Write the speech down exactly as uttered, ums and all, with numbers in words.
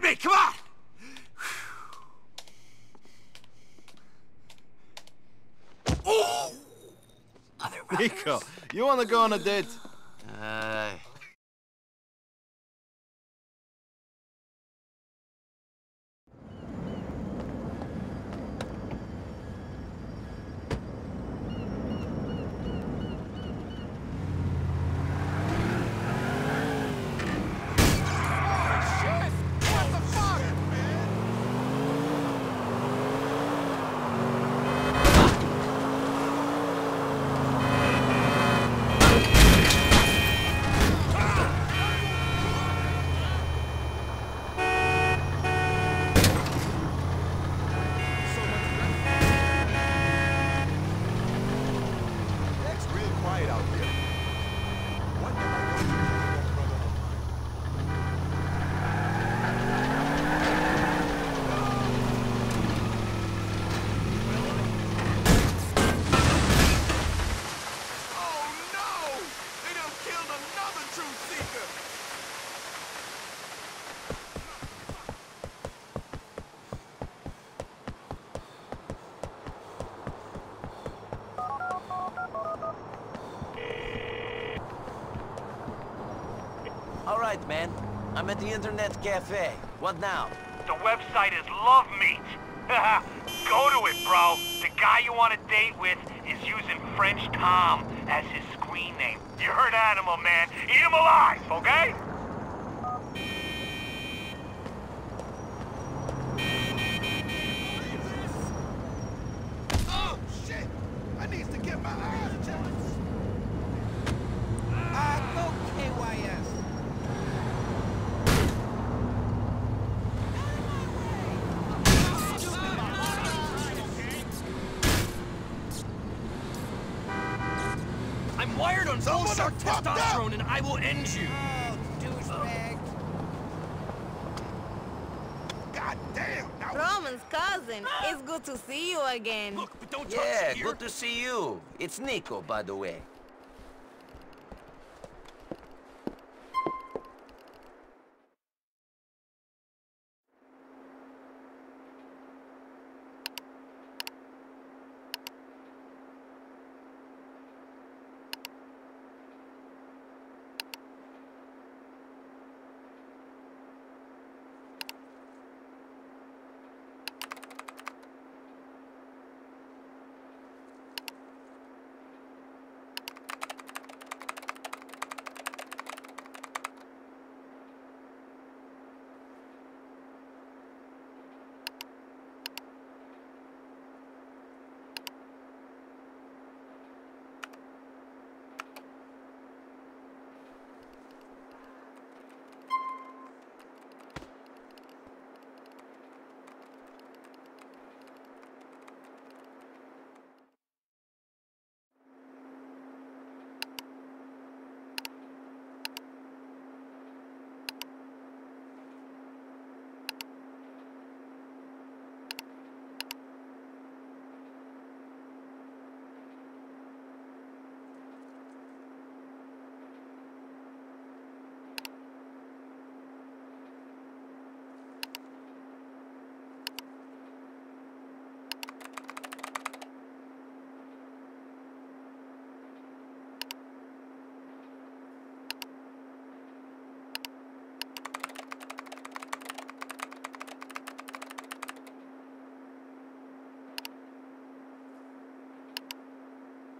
me, come on! Oh! Nico, you wanna go on a date? Uh... All right, man. I'm at the internet cafe. What now? The website is Love Meat. Go to it, bro. The guy you want to date with is using French Tom as his screen name. You're an animal, man. Eat him alive, okay? Oh, shit! I need to get my eyes checked. Uh, go K Y S. I'm wired on full shark testosterone and I will end you. Oh, douchebag. God damn! Now Roman's cousin, it's good to see you again. Look, but don't touch Yeah, here. good to see you. It's Nico, by the way.